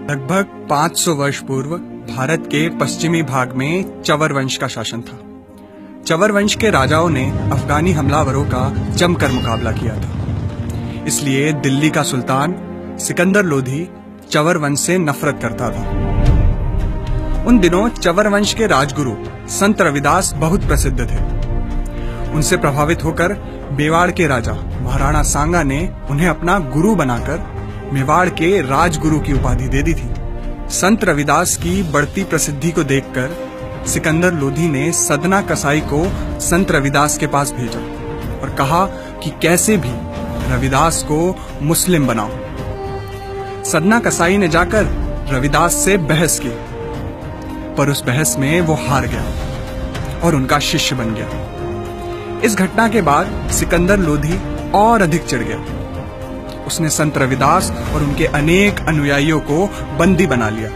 लगभग 500 वर्ष पूर्व भारत के पश्चिमी भाग में चवर वंश का शासन था। चवर वंश के राजाओं ने अफगानी हमलावरों का जमकर मुकाबला किया था। इसलिए दिल्ली का सुल्तान सिकंदर लोधी चवर वंश से नफरत करता था। उन दिनों चवर वंश के राजगुरु संत रविदास बहुत प्रसिद्ध थे। उनसे प्रभावित होकर मेवाड़ के राजा महाराणा सांगा ने उन्हें अपना गुरु बनाकर मेवाड़ के राजगुरु की उपाधि दे दी थी। संत रविदास की बढ़ती प्रसिद्धि को देखकर सिकंदर लोधी ने सदना कसाई को संत रविदास के पास भेजा और कहा कि कैसे भी रविदास को मुस्लिम बनाओ। सदना कसाई ने जाकर रविदास से बहस की, पर उस बहस में वो हार गया और उनका शिष्य बन गया। इस घटना के बाद सिकंदर लोधी और अधिक चिढ़ गया। उसने संत रविदास और उनके अनेक अनुयायियों को बंदी बना लिया।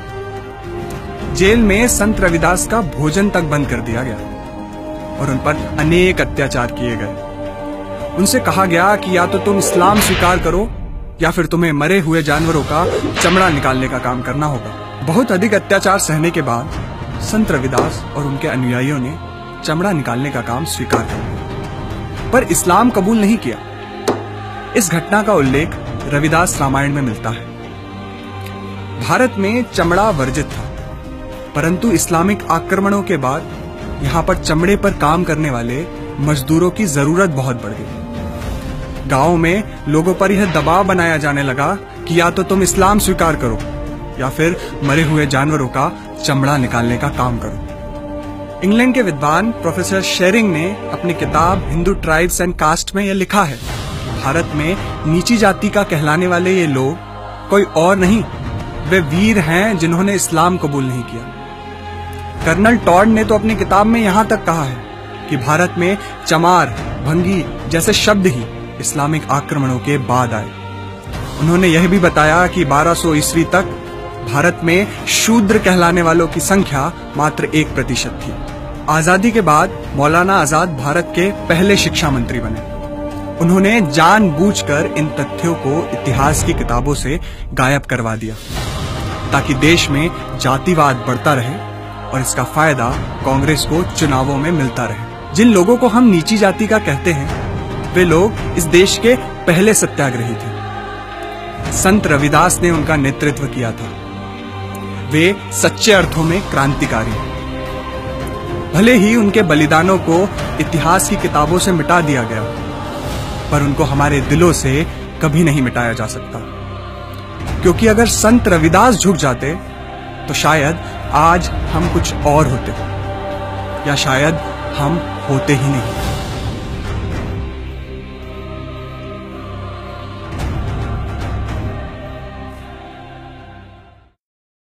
जेल में संत रविदास का भोजन तक बंद कर दिया गया और उन पर अनेक अत्याचार किए गए। उनसे कहा गया कि या तो तुम इस्लाम स्वीकार करो या फिर तुम्हें मरे हुए जानवरों का चमड़ा निकालने का काम करना होगा। बहुत अधिक अत्याचार सहने के बाद संत रविदास और उनके अनुयायियों ने चमड़ा निकालने का काम स्वीकार कर लिया, पर इस्लाम कबूल नहीं किया। इस घटना का उल्लेख रविदास रामायण में मिलता है। भारत में चमड़ा वर्जित था, परंतु इस्लामिक आक्रमणों के बाद यहाँ पर चमड़े पर काम करने वाले मजदूरों की जरूरत बहुत बढ़ गई। गांवों में लोगों पर यह दबाव बनाया जाने लगा कि या तो तुम इस्लाम स्वीकार करो या फिर मरे हुए जानवरों का चमड़ा निकालने का काम करो। इंग्लैंड के विद्वान प्रोफेसर शेरिंग ने अपनी किताब हिंदू ट्राइब्स एंड कास्ट में यह लिखा है, भारत में नीची जाति का कहलाने वाले ये लोग कोई और नहीं, वे वीर हैं जिन्होंने इस्लाम कबूल नहीं किया। कर्नल टॉड ने तो अपनी किताब में यहां तक कहा है कि भारत में चमार, भंगी जैसे शब्द ही इस्लामिक आक्रमणों के बाद आए। उन्होंने यह भी बताया कि 1200 ईस्वी तक भारत में शूद्र कहलाने वालों की संख्या मात्र 1% थी। आजादी के बाद मौलाना आजाद भारत के पहले शिक्षा मंत्री बने। उन्होंने जानबूझकर इन तथ्यों को इतिहास की किताबों से गायब करवा दिया ताकि देश में जातिवाद बढ़ता रहे और इसका फायदा कांग्रेस को चुनावों में मिलता रहे। जिन लोगों को हम नीची जाति का कहते हैं, वे लोग इस देश के पहले सत्याग्रही थे। संत रविदास ने उनका नेतृत्व किया था। वे सच्चे अर्थों में क्रांतिकारी हैं। भले ही उनके बलिदानों को इतिहास की किताबों से मिटा दिया गया, पर उनको हमारे दिलों से कभी नहीं मिटाया जा सकता, क्योंकि अगर संत रविदास झुक जाते तो शायद आज हम कुछ और होते, या शायद हम होते ही नहीं।